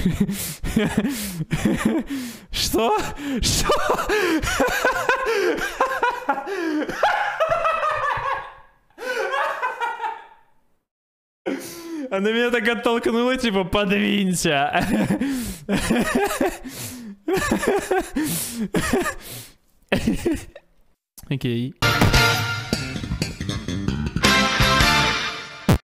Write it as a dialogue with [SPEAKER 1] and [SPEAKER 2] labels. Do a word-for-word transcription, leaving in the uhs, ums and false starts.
[SPEAKER 1] Что? Что? Она меня так оттолкнула, типа, подвинься. Окей.